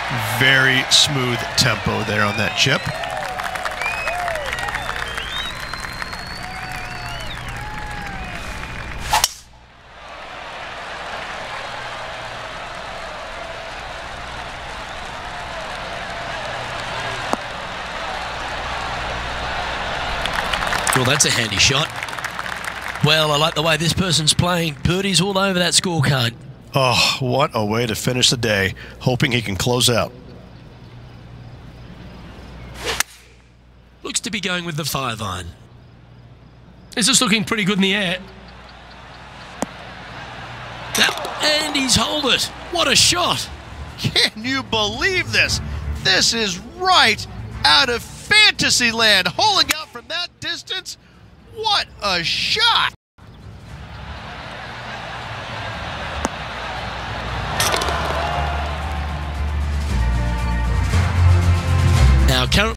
Very smooth tempo there on that chip. Well, that's a handy shot. Well, I like the way this person's playing. Birdies all over that scorecard. Oh, what a way to finish the day. Hoping he can close out. Looks to be going with the 5-iron. This is looking pretty good in the air. And he's holed it. What a shot. Can you believe this? This is right out of fantasy land. Holing out from that distance. What a shot. Now, current